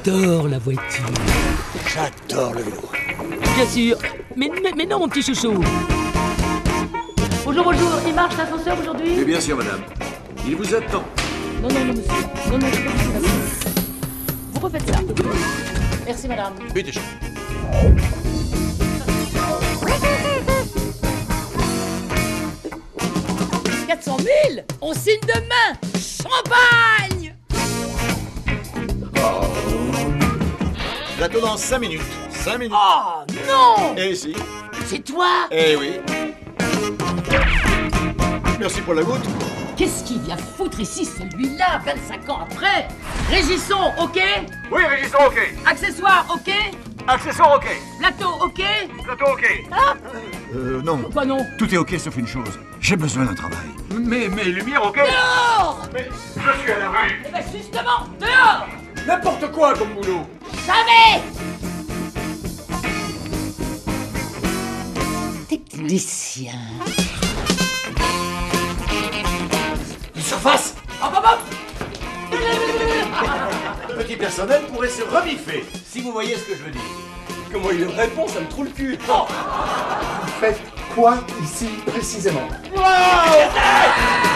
adore la voiture. J'adore le vélo. Bien sûr. Mais non, mon petit chouchou. Bonjour, bonjour. Il marche l'ascenseur aujourd'hui? Mais bien sûr, madame. Il vous attend. Non, monsieur. Non, c'est pas possible, madame. Vous refaites ça. Merci, madame. Oui, déjà. « 400 000 on signe demain. Champagne. Plateau dans 5 minutes. 5 minutes. Oh non. Eh si. C'est toi? Eh oui. Merci pour la goutte. Qu'est-ce qu'il vient foutre ici, celui-là, 25 ans après? Régisson, ok? Oui, Régissant, ok. Accessoires, ok? Accessoire, ok. Plateau, ok? Plateau, ok. Ah, Non. quoi non? Tout est ok sauf une chose. J'ai besoin d'un travail. Mais lumière, ok. Dehors. Mais je suis à la rue. Eh ben justement, dehors. N'importe quoi comme boulot. Jamais. Technicien. Une surface. Hop, hop, hop. Petit personnel pourrait se remiffer, si vous voyez ce que je veux dire. Comment il répond, ça me trouve le cul. Faites quoi ici précisément? Wow.